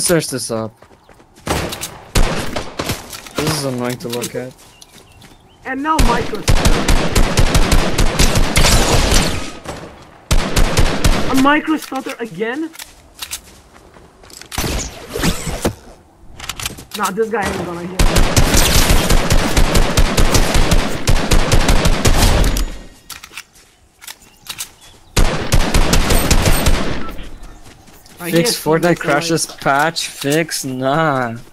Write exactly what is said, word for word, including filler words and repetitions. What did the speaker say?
search this up. This is annoying to look at. And now micro stutter. A micro stutter again? Nah, this guy ain't gonna hit. Fix Fortnite crashes patch, fix, nah.